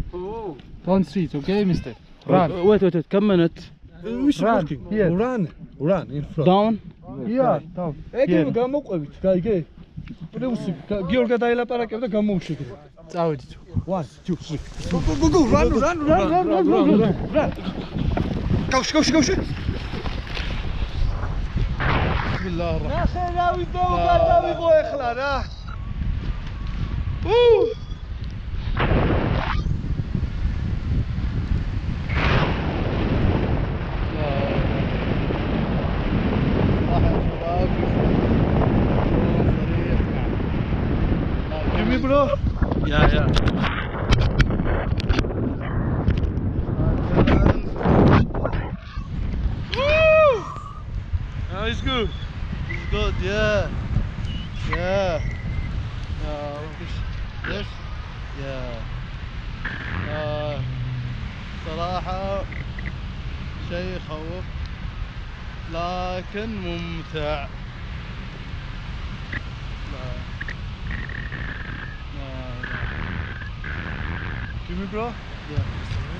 Don't street, okay, mister? Run. Wait, كم minute? Which Run, walking? here. Run in front. Down? Yeah, down. Here. Here. გამოყვებით, გაიგე? გიორგი დაილაპარაკებ და გამოუშვიდე. წავედი. 1 2 3. Go, run. Გავში. Bismillah ar-Rahman. ნახე რა ვიდეო გადავიღო ეხლა რა. Give me bro. Yeah. No, it's good. It's good, yeah. Yes. Yeah. صراحة شيء يخوف لكن ممتع. لا. Give me bro. Yeah.